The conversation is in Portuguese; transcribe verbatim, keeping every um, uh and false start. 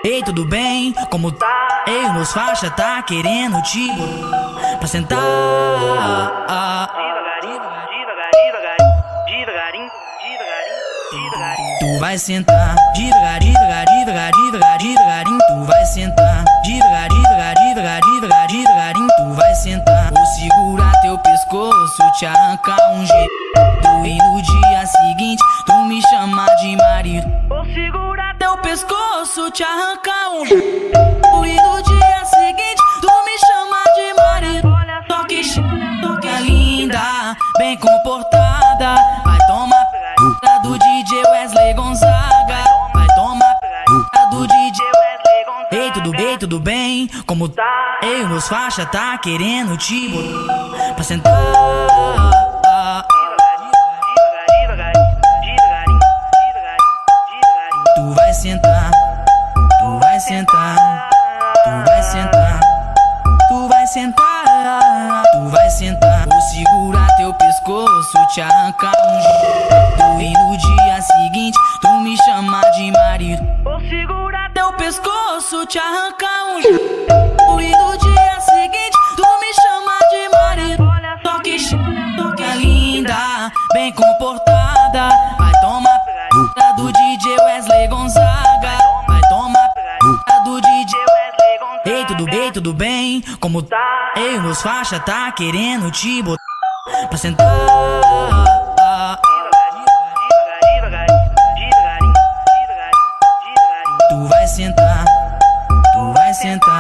Ei, tudo bem? Como tá? Ei, os meus faixa tá querendo te botar pra sentar. Devagarinho, devagarinho, devagarinho, devagarinho, devagarinho. Tu vai sentar devagarinho, devagarinho, devagarinho, devagarinho, devagarinho. Tu vai sentar devagarinho, devagarinho, devagarinho, devagarinho, devagarinho. Tu vai sentar. Vou segurar teu pescoço, te arrancar um jeito. E no dia seguinte tu me chama de marido. Vou segurar Teu pescoço, te arrancar um jeito. E no dia seguinte tu me chama de marido. Só que é linda, bem comportada. Vai tomar p*** do D J Wesley Gonzaga. Vai tomar p*** do D J Wesley Gonzaga. Ei, tudo bem, tudo bem? Como tá? Ei, meus faixa tá querendo te botar pra sentar. Tu vai sentar, tu vai sentar, tu vai sentar, tu vai sentar, tu vai sentar. Vou segurar teu pescoço, te arrancar um jeito. E no dia seguinte tu me chama de marido. Vou segurar Teu pescoço, te arrancar um jeito. E no dia seguinte tu me chama de marido. Só que é linda, bem comportada. Vai tomar p*** do D J Wesley Gonzaga. Vai tomar p*** do D J Wesley Gonzaga. Ei, tudo bem, tudo bem? Como tá? Ei, meus faixa tá querendo te botar pra sentar. Tu vai sentar, tu vai sentar.